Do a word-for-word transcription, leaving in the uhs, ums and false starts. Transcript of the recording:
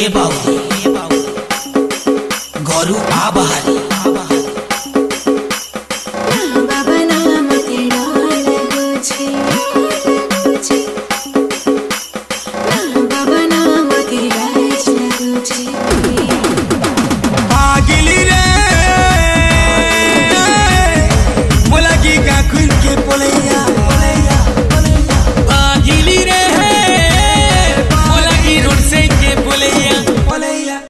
बाबू घरू आ बाहरी बाबा नाम तेरा लगो छे बाबा नाम तेरा लगो छे।